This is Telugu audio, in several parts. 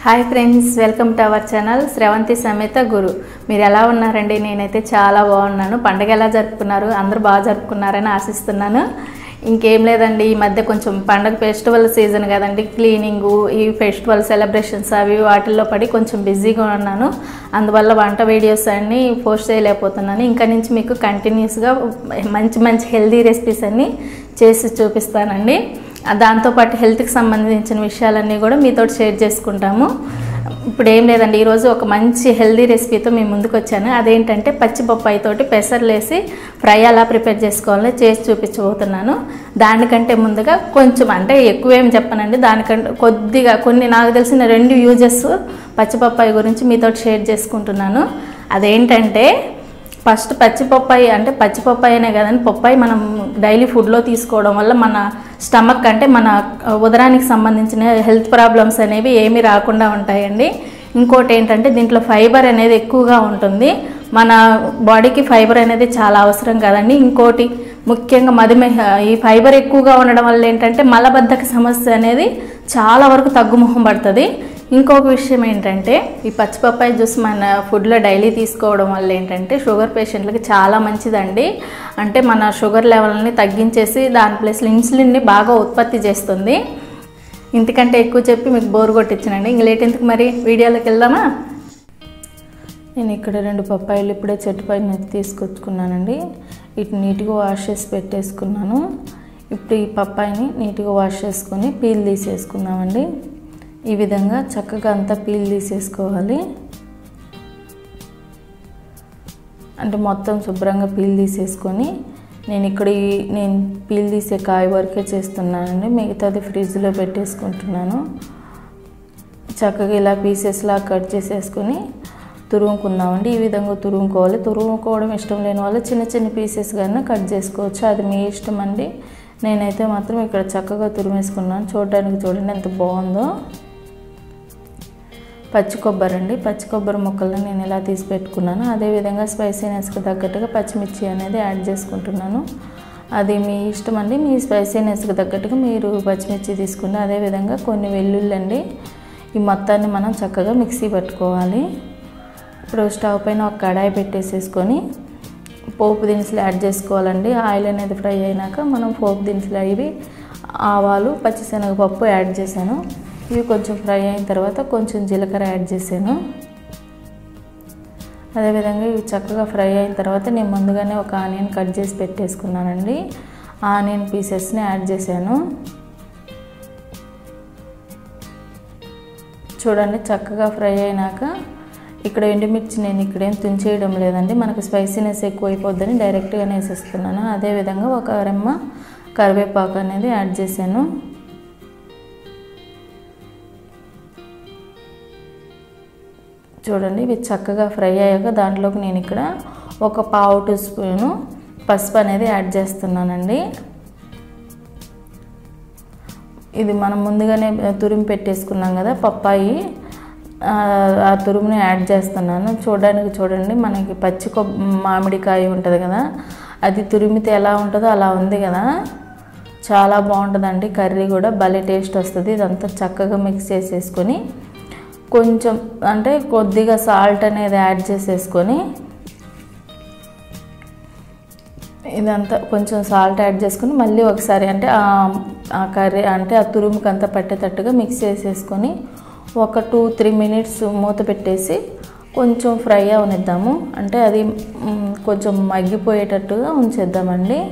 High friends welcome to our channel Sravanthi Sametha गुरु మీరు ఎలా ఉన్నారండి నేనైతే చాలా బాగున్నాను పండగ ఎలా జరుపుకున్నారు అందరూ బాగా జరుపుకున్నారని ఆశిస్తున్నాను ఇంకేం లేదండి ఈ మధ్య కొంచెం పండగ ఫెస్టివల్ సీజన్ కదండి క్లీనింగ్ ఈ ఫెస్టివల్ సెలబ్రేషన్స్ అవి వాటిల్లో పడి కొంచెం బిజీగా ఉన్నాను అందువల్ల వంట వీడియోస్ అన్ని పోస్ట్ చేయలేకపోతున్నాను ఇంకా నుంచి మీకు కంటిన్యూస్ గా మంచి హెల్తీ రెసిపీస్ అన్ని చేసి చూపిస్తానండి దాంతో పాటు హెల్త్ కి సంబంధించిన విషయాలన్నీ కూడా మీతో షేర్ చేసుకుంటాము ఇప్పుడు ఏం లేదండి ఈ రోజు ఒక మంచి హెల్తీ రెసిపీతో మీ ముందుకు వచ్చాను అదేంటంటే పచ్చి పప్పాయి తోటి పెసర్లేసి ఫ్రై ఎలా ప్రిపేర్ చేసుకోవాలో చేసి చూపించబోతున్నాను దానికంటే ముందుగా కొంచెం అంటే ఎక్కువ ఏం చెప్పనండి దానికంటే కొద్దిగా కొన్ని నాకు తెలిసిన రెండు యూజెస్ పచ్చి పప్పాయి గురించి మీతో షేర్ చేసుకుంటున్నాను అదేంటంటే ఫస్ట్ పచ్చి పప్పాయి అంటే పచ్చి పప్పాయనే కదండి పప్పాయి మనం డైలీ ఫుడ్ లో తీసుకోవడం వల్ల మన స్టమక్ అంటే మన ఉదరానికి సంబంధించిన హెల్త్ ప్రాబ్లమ్స్ అనేవి ఏమీ రాకుండా ఉంటాయండి ఇంకోటి ఏంటంటే దీంట్లో ఫైబర్ అనేది ఎక్కువగా ఉంటుంది మన బాడీకి ఫైబర్ అనేది చాలా అవసరం కదండి ఇంకోటి ముఖ్యంగా మధుమేహ ఈ ఫైబర్ ఎక్కువగా ఉండడం వల్ల ఏంటంటే మలబద్ధక సమస్య అనేది చాలా వరకు తగ్గుముఖం పడుతుంది ఇంకొక విషయం ఏంటంటే ఈ పచ్చి పప్పాయి జ్యూస్ మన ఫుడ్ లో డైలీ తీసుకోవడం వల్ల ఏంటంటే షుగర్ పేషెంట్లకు చాలా మంచిదండి అంటే మన షుగర్ లెవెల్ని తగ్గించేసి దాని ప్లేస్ లో ఇన్సులిన్ ని బాగా ఉత్పత్తి చేస్తుంది ఇంతకంటే ఎక్కువ చెప్పి మీకు బోర్ కొట్టించనండి ఇంక లేట్ ఎందుకు మరి వీడియోలోకి వెళ్దామా నేను ఇక్కడ రెండు పప్పాయిలు ఇప్పుడే చెట్టుపై నుంచి తీసుకొచ్చుకున్నానండి వీటిని నీట్గా వాష్ చేసి పెట్టేసుకున్నాను ఇప్పుడు ఈ పప్పాయిని నీట్గా వాష్ చేసుకొని పీల్ తీసేసుకుందామండి ఈ విధంగా చక్కగా అంతా పీల్ తీసేసుకోవాలి అంటే మొత్తం శుభ్రంగా పీల్ తీసేసుకొని నేను ఇక్కడ నేను పీల్ తీసే కాయ వరకే చేస్తున్నానండి మిగతాది ఫ్రిడ్జ్ లో పెట్టేసుకుంటున్నాను చక్కగా ఇలా పీసెస్ లా కట్ చేసేసుకొని తురుముకుందామండి ఈ విధంగా తురుముకోవాలి తురుముకోవడం ఇష్టం లేని వాళ్ళు చిన్న చిన్న పీసెస్ గానే కట్ చేసుకోవచ్చు అది మీ ఇష్టం అండి నేనైతే మాత్రం ఇక్కడ చక్కగా తురుమేసుకున్నాను చూడడానికి చూడండి ఎంత బాగుందో పచ్చి కొబ్బరి అండి పచ్చి కొబ్బరి ముక్కల్ని నేను ఇలా తీసి పెట్టుకున్నాను అదే విధంగా స్పైసీనెస్ కి తగ్గట్టుగా పచ్చిమిర్చి అనేది యాడ్ చేసుకుంటున్నాను అది మీ ఇష్టం అండి మీ స్పైసీనెస్ కి తగ్గట్టుగా మీరు పచ్చిమిర్చి తీసుకుంటే అదే విధంగా కొన్ని వెల్లుల్లి అండి ఈ మొత్తాన్ని మనం చక్కగా మిక్సీ పట్టుకోవాలి ఇప్పుడు స్టవ్ పైన ఒక కడాయి పెట్టేసేసుకొని పోపు దినుసులు యాడ్ చేసుకోవాలండి ఆయిల్ అనేది ఫ్రై అయినాక మనం పోపు దినుసులు ఇవి ఆవాలు పచ్చిశనగపప్పు యాడ్ చేశాను ఇవి కొంచెం ఫ్రై అయిన తర్వాత కొంచెం జీలకర్ర యాడ్ చేశాను అదే విధంగా ఇవి చక్కగా ఫ్రై అయిన తర్వాత నేను ముందుగానే ఒక ఆనియన్ కట్ చేసి పెట్టేసుకున్నానండి ఆనియన్ పీసెస్ ని యాడ్ చేశాను చూడండి చక్కగా ఫ్రై అయినాక ఇక్కడ ఎండుమిర్చి నేను ఇక్కడ ఏం తుంచేయడం లేదండి మనకు స్పైసీనెస్ ఎక్కువ అయిపోద్దని డైరెక్ట్ గా వేసేస్తున్నాను అదే విధంగా ఒక రెమ్మ కరివేపాకు అనేది యాడ్ చేశాను చూడండి ఇవి చక్కగా ఫ్రై అయ్యాక దాంట్లోకి నేను ఇక్కడ ఒక పావు టీ స్పూన్ పసుపు అనేది యాడ్ చేస్తున్నానండి ఇది మనం ముందుగానే తురిమి పెట్టేసుకున్నాం కదా పప్పాయి ఆ తురుముని యాడ్ చేస్తున్నాను చూడడానికి చూడండి మనకి పచ్చి మామిడికాయ ఉంటది కదా అది తురిమితే ఎలా ఉంటదో అలా ఉంది కదా చాలా బాగుంటదండి కర్రీ కూడా భలే టేస్ట్ వస్తది ఇదంతా చక్కగా మిక్స్ చేసేసుకొని కొంచెం అంటే కొద్దిగా సాల్ట్ అనేది యాడ్ చేసేసుకొని ఇదంతా కొంచెం సాల్ట్ యాడ్ చేసుకొని మళ్ళీ ఒకసారి అంటే ఆ కర్రీ అంటే ఆ తురుముకి అంతా పట్టేటట్టుగా మిక్స్ చేసేసుకొని ఒక 2-3 మినిట్స్ మూత పెట్టేసి కొంచెం ఫ్రై అవనిద్దాము అంటే అది కొంచెం మగ్గిపోయేటట్టుగా ఉంచేద్దామండి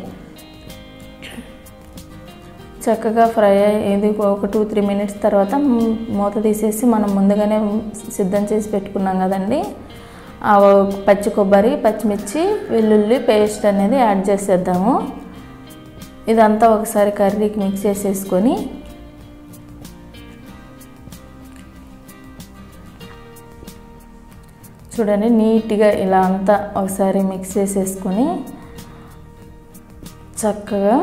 చక్కగా ఫ్రై అయ్యేది ఒక 2-3 మినిట్స్ తర్వాత మూత తీసేసి మనం ముందుగానే సిద్ధం చేసి పెట్టుకున్నాం కదండి ఆ పచ్చి కొబ్బరి పచ్చిమిర్చి వెల్లుల్లి పేస్ట్ అనేది యాడ్ చేసేద్దాము ఇదంతా ఒకసారి కర్రీకి మిక్స్ చేసేసుకొని చూడండి నీట్గా ఇలా అంతా ఒకసారి మిక్స్ చేసేసుకొని చక్కగా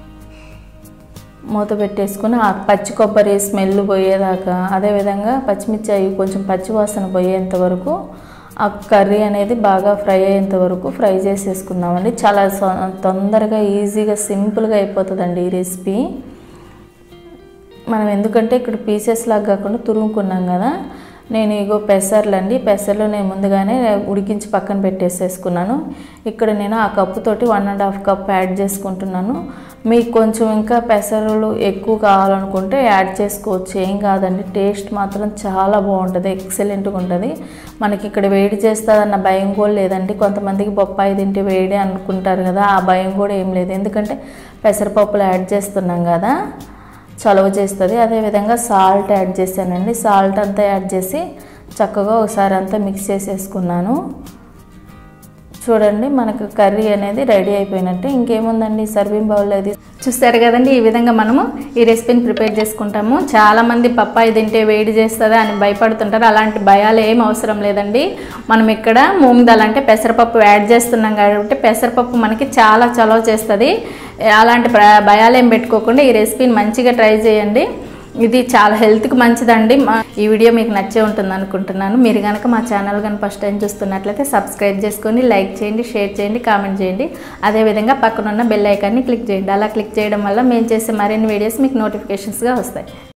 మూత పెట్టేసుకొని ఆ పచ్చి కొబ్బరి స్మెల్ పోయేదాకా అదే విధంగా పచ్చిమిర్చి అవి కొంచెం పచ్చి వాసన పోయేంత వరకు ఆ కర్రీ అనేది బాగా ఫ్రై అయ్యేంత వరకు ఫ్రై చేసేసుకుందామండి చాలా తొందరగా ఈజీగా సింపుల్గా అయిపోతుందండి ఈ రెసిపీ మనం ఎందుకంటే ఇక్కడ పీసెస్ లాగా కాకుండా తురుముకున్నాం కదా నేను ఇగో పెసర్లండి, పెసర్లు నేను ముందుగానే ఉడికించి పక్కన పెట్టేసేసుకున్నాను. ఇక్కడ నేను ఆ కప్పుతోటి 1.5 కప్ యాడ్ చేసుకుంటున్నాను. మీకు కొంచెం ఇంకా పెసరులు ఎక్కువ కావాలనుకుంటే యాడ్ చేసుకోవచ్చు, ఏం కాదండి. టేస్ట్ మాత్రం చాలా బాగుంటుంది, ఎక్సలెంట్గా ఉంటుంది. మనకి ఇక్కడ వేడి చేస్తుందన్న భయం కూడా లేదండి. కొంతమందికి బొప్పాయి తింటే వేడి అనుకుంటారు కదా, ఆ భయం కూడా ఏం లేదు. ఎందుకంటే పెసరపప్పులు యాడ్ చేస్తున్నాం కదా, చలువ చేస్తుంది. అదేవిధంగా సాల్ట్ యాడ్ చేశానండి. సాల్ట్ అంతా యాడ్ చేసి చక్కగా ఒకసారి అంతా మిక్స్ చేసేసుకున్నాను. చూడండి, మనకు కర్రీ అనేది రెడీ అయిపోయినట్టే. ఇంకేముందండి, సర్వింగ్ బౌల్ అది చూస్తారు కదండి. ఈ విధంగా మనము ఈ రెసిపీని ప్రిపేర్ చేసుకుంటాము. చాలామంది పప్పాయి తింటే వేడి చేస్తుందా అని భయపడుతుంటారు. అలాంటి భయాలు ఏం అవసరం లేదండి. మనం ఇక్కడ మూంగ్ దాల్ అంటే పెసరపప్పు యాడ్ చేస్తున్నాం కాబట్టి పెసరపప్పు మనకి చాలా చలవ చేస్తుంది. అలాంటి భయాలు ఏం పెట్టుకోకుండా ఈ రెసిపీని మంచిగా ట్రై చేయండి. ఇది చాలా హెల్త్కి మంచిదండి. ఈ వీడియో మీకు నచ్చే ఉంటుంది అనుకుంటున్నాను. మీరు కనుక మా ఛానల్ కానీ ఫస్ట్ టైం చూస్తున్నట్లయితే సబ్స్క్రైబ్ చేసుకొని లైక్ చేయండి, షేర్ చేయండి, కామెంట్ చేయండి. అదేవిధంగా పక్కనున్న బెల్ ఐకాన్ని క్లిక్ చేయండి. అలా క్లిక్ చేయడం వల్ల మేము చేసే మరిన్ని వీడియోస్ మీకు నోటిఫికేషన్స్గా వస్తాయి.